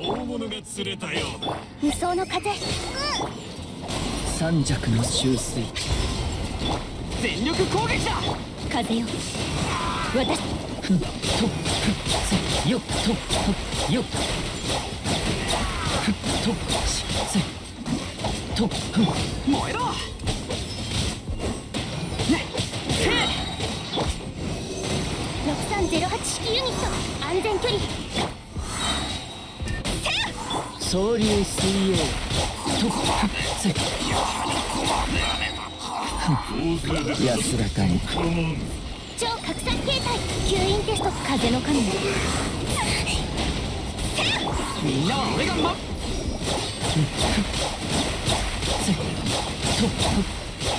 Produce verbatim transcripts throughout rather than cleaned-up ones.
大物が釣れたようだ。 無双の風。 三尺の秋水。 全力攻撃だ。 風よ、私。 ふんとせよっとよっふっとせとふん燃えろ。 ろくさんゼロはち式ユニット安全距離。 総流水泳とふっせ安らかに。 超拡散形態吸引テスト。風の神。 みんなは俺がませとふっ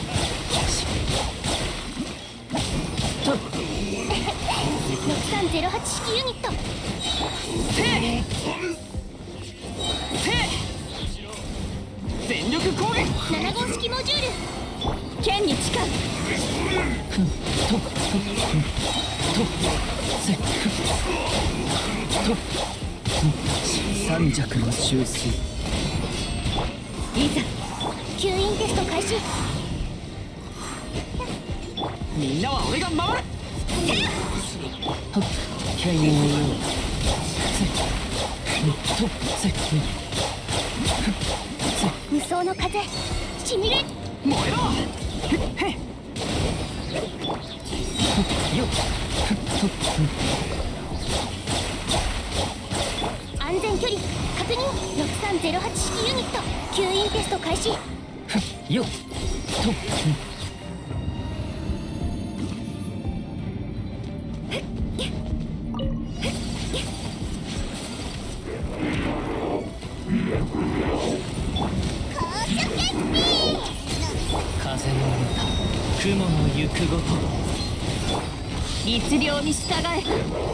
とろくさんゼロはち式ユニット。 全力攻撃。 なな号式モジュール剣に誓う。 ふんとふんとせふとふん三尺の秋水。 いざ吸引テスト開始。 みんなは俺が守る。 はっ剣をせふんとせふん無双の風しみる。 燃えろ。へっよっふっとふん安全距離確認。ろくさんゼロはち式ユニット吸引テスト開始。 ふっよっとふん風の歌雲の行くごと。 律令に従え。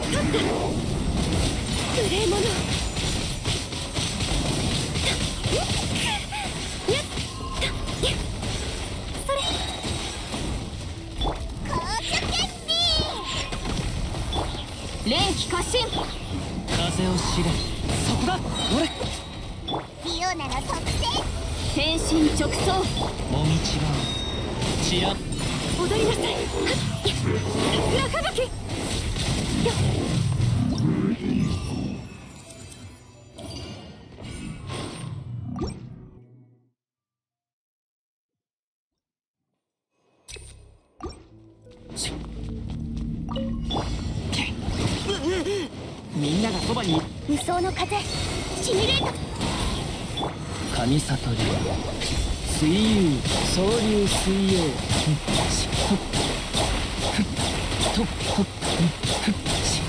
無礼者。それ連気過信。 風を知れ。 そこだ俺。 フィオナの特性天身直送。 もみちばちら踊りなさい。中垣よみんながそばに。 無双の風シミュレート。 神悟り水遊総流水泳ふんしほっふっとほっふっし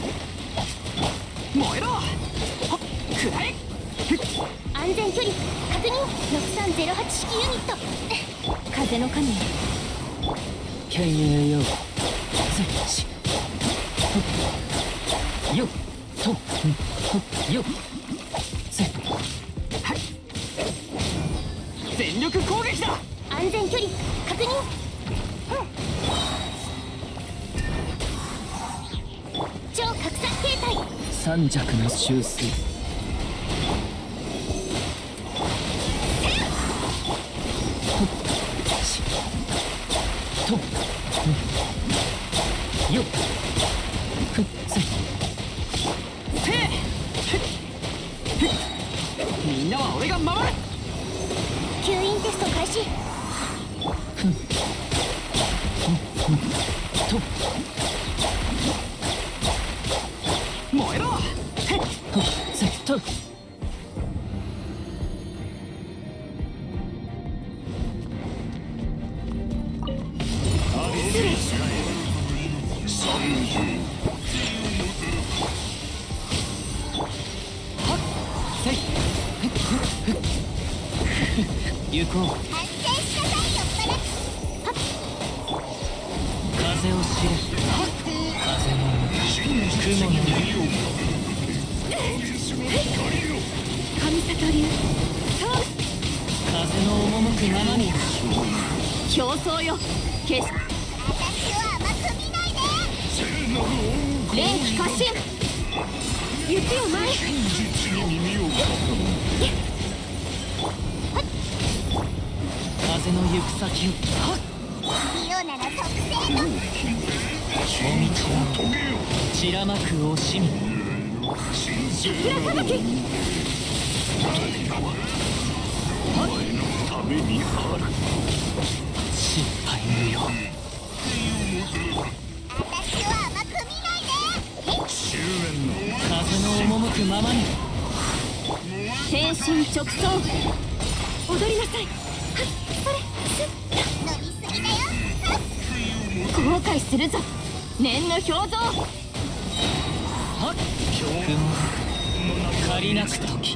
燃えろ。はっくらえ。 安全距離確認。ろくさんゼロはち式ユニット風の神。 剣栄よせしほっよっとふんほっよっせ全力攻撃だ。 安全距離確認。超拡散形態三尺の秋水。ほっしとふんよっふっせみんなは俺が守る。 吸引テスト開始。 ふんふんふんと燃えろ。 ほっせと行こう。 発生しなさいよ風を知れ。風の雲の神里流風の赴くままに。 競争よ決し私を甘く見ないで。 連気過信。 雪を前風の行く先をリオなら特製のもみちは散らまく惜しみ桜吹雪心配無用私は甘く見ないで風の赴くままに天身直送踊りなさいはっそれすっ飲みすぎだよはっ後悔するぞ念の表情はっ雲借りなく時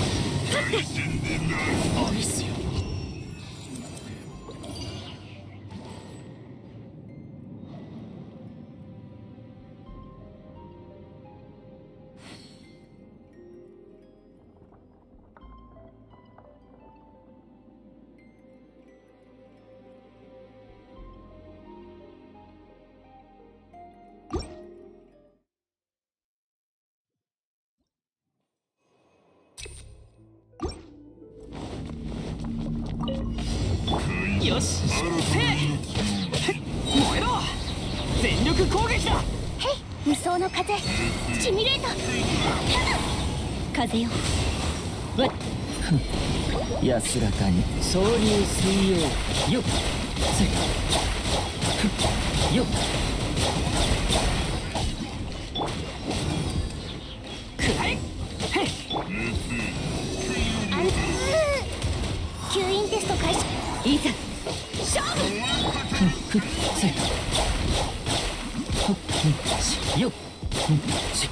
アビスよよしせい燃えろ全力攻撃だ。 へい無双の風シミュレート風よわっ安らかに総流水泳よっせよっくらえへいあん吸引テスト開始いざ勝負ふっせほっしよっし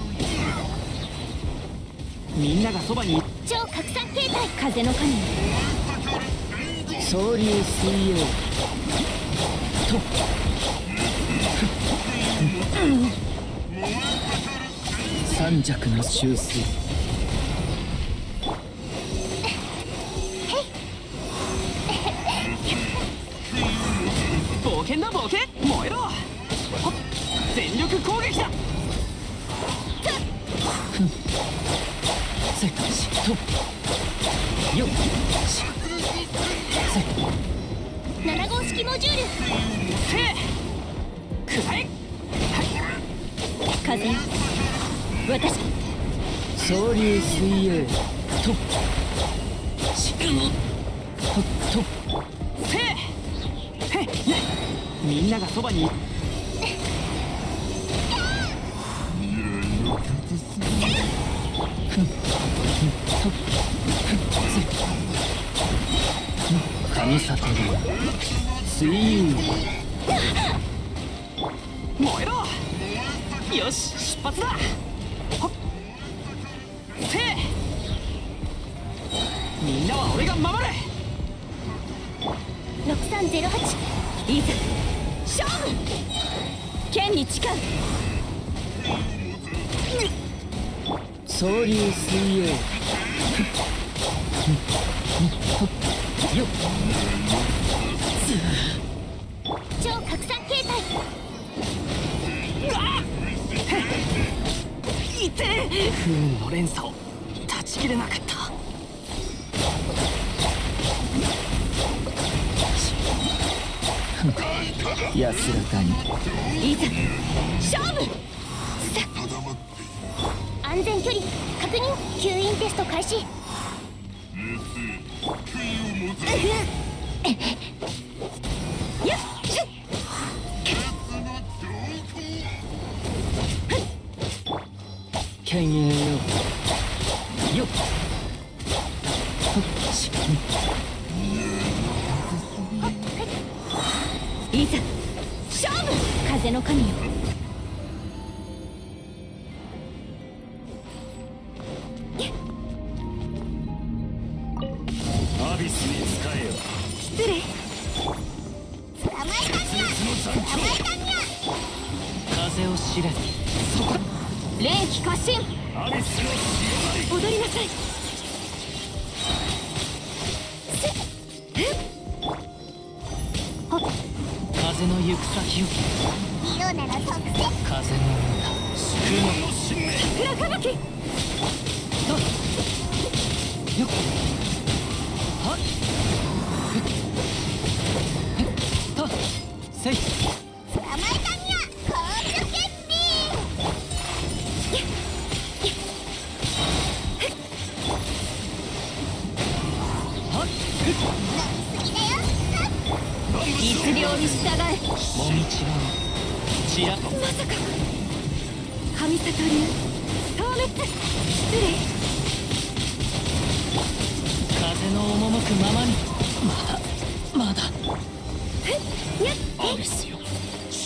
みんながそばに超拡散形態風の神総流水泳と三尺の修正冒険だ冒険燃えろほっ全力攻撃だ。 せしとよっしせなな号式モジュールせいくらえ風よ私総流水泳としほっとせいへいみんながそばに神里流水遊燃えろよし出発だほっせいみんなは俺が守るろくさんゼロはちいざ勝負剣に誓う総流水泳よっ超拡散形態いてえ不運の連鎖を断ち切れなかった安らかにいざ勝負さ安全距離確認吸引テスト開始よっ剣栄よよっほっしいざ勝負風の神よアビスに使えよ失礼捕まえたにゃ捕まえたにゃ風を知れ連気過信アビスの踊りなさいせっほっ風の行く先をリオなら特製風の歌桜吹雪。 よっはっふっふっとせい捕まえたにゃ公主権利。 はっふっ飲みすぎだよ。律令に従え。 もみちらをちらまさか神里流消滅。失礼。 風の赴くままにまだまだにゃっアビスよ終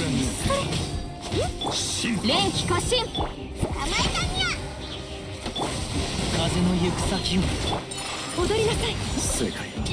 焉連気過信。捕まえたにゃ。 風の行く先を踊りなさい。 世界